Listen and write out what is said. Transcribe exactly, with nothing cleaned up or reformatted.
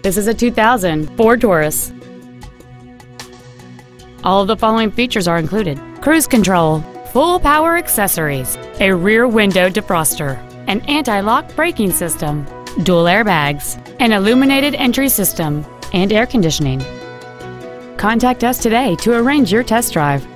This is a two thousand Ford Taurus. All of the following features are included: cruise control, full power accessories, a rear window defroster, an anti-lock braking system, dual airbags, an illuminated entry system, and air conditioning. Contact us today to arrange your test drive.